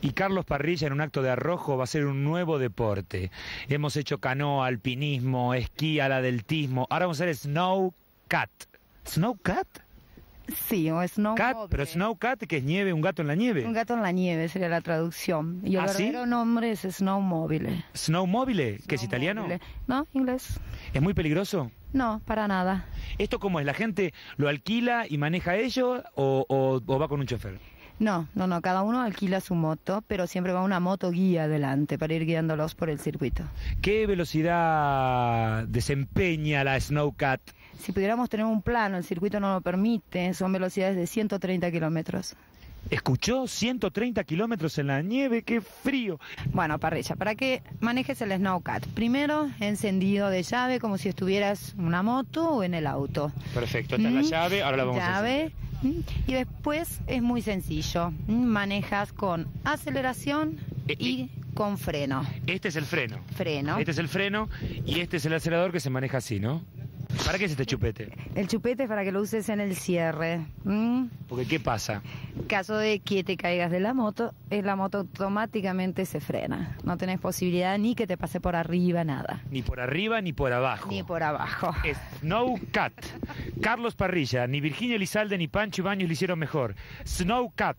Y Carlos Parrilla, en un acto de arrojo, va a ser un nuevo deporte. Hemos hecho canoa, alpinismo, esquí, aladeltismo. Ahora vamos a hacer snow cat. ¿Snow cat? Sí, o snow Cat, mobile. pero snow cat, que es nieve, un gato en la nieve. Un gato en la nieve sería la traducción. Y el ¿Ah, sí? verdadero nombre es snowmobile. Snowmobile, que es italiano. Snowmobile. No, inglés. ¿Es muy peligroso? No, para nada. ¿Esto cómo es? ¿La gente lo alquila y maneja ello o va con un chofer? No, cada uno alquila su moto, pero siempre va una moto guía adelante para ir guiándolos por el circuito. ¿Qué velocidad desempeña la Snowcat? Si pudiéramos tener un plano, el circuito no lo permite, son velocidades de 130 kilómetros. ¿Escuchó? 130 kilómetros en la nieve, ¡qué frío! Bueno, Parrilla, para que manejes el Snowcat, primero encendido de llave como si estuvieras en una moto o en el auto. Perfecto, esta es la llave, ahora la vamos a hacer. Y después es muy sencillo, manejas con aceleración y con freno. Este es el freno. Freno. Este es el freno y este es el acelerador que se maneja así, ¿no? ¿Para qué es este chupete? El chupete es para que lo uses en el cierre. Porque ¿qué pasa? En caso de que te caigas de la moto automáticamente se frena. No tenés posibilidad ni que te pase por arriba, nada. Ni por arriba ni por abajo. Ni por abajo. Snowcat. Carlos Parrilla, ni Virginia Elizalde ni Pancho Ibáñez lo hicieron mejor. Snowcat.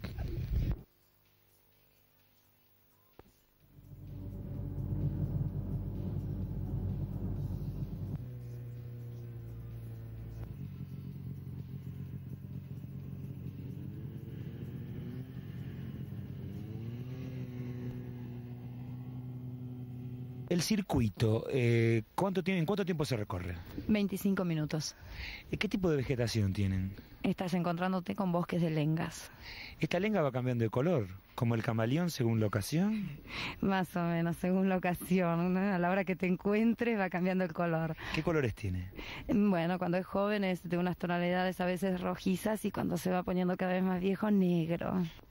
El circuito, ¿en cuánto tiempo se recorre? 25 minutos. ¿Qué tipo de vegetación tienen? Estás encontrándote con bosques de lengas. ¿Esta lenga va cambiando de color, como el camaleón según la ocasión? Más o menos, según la ocasión, ¿no? A la hora que te encuentres va cambiando el color. ¿Qué colores tiene? Bueno, cuando es joven es de unas tonalidades a veces rojizas y cuando se va poniendo cada vez más viejo, negro.